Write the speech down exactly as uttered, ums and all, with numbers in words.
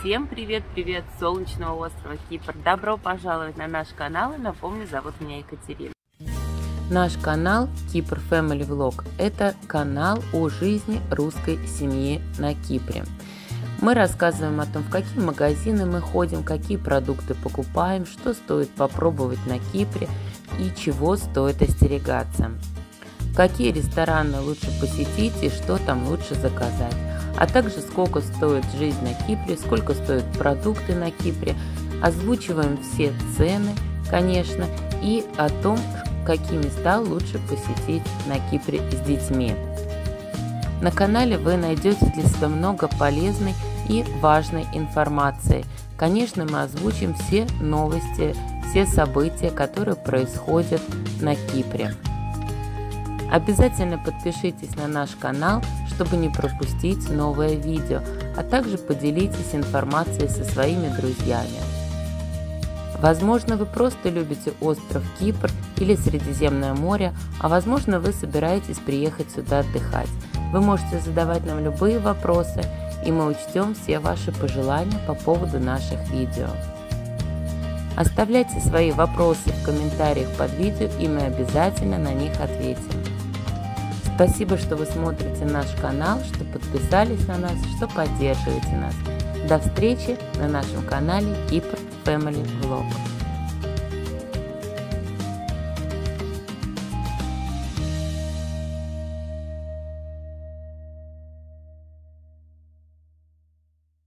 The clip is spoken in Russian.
Всем привет-привет с солнечного острова Кипр. Добро пожаловать на наш канал, и напомню, зовут меня Екатерина. Наш канал Кипр Family Vlog – это канал о жизни русской семьи на Кипре. Мы рассказываем о том, в какие магазины мы ходим, какие продукты покупаем, что стоит попробовать на Кипре и чего стоит остерегаться. Какие рестораны лучше посетить и что там лучше заказать. А также сколько стоит жизнь на Кипре, сколько стоят продукты на Кипре. Озвучиваем все цены, конечно, и о том, какие места лучше посетить на Кипре с детьми. На канале вы найдете для себя много полезной и важной информации. Конечно, мы озвучим все новости, все события, которые происходят на Кипре. Обязательно подпишитесь на наш канал, чтобы не пропустить новое видео, а также поделитесь информацией со своими друзьями. Возможно, вы просто любите остров Кипр или Средиземное море, а возможно, вы собираетесь приехать сюда отдыхать. Вы можете задавать нам любые вопросы, и мы учтем все ваши пожелания по поводу наших видео. Оставляйте свои вопросы в комментариях под видео, и мы обязательно на них ответим. Спасибо, что вы смотрите наш канал, что подписались на нас, что поддерживаете нас. До встречи на нашем канале Кипр Family Vlog.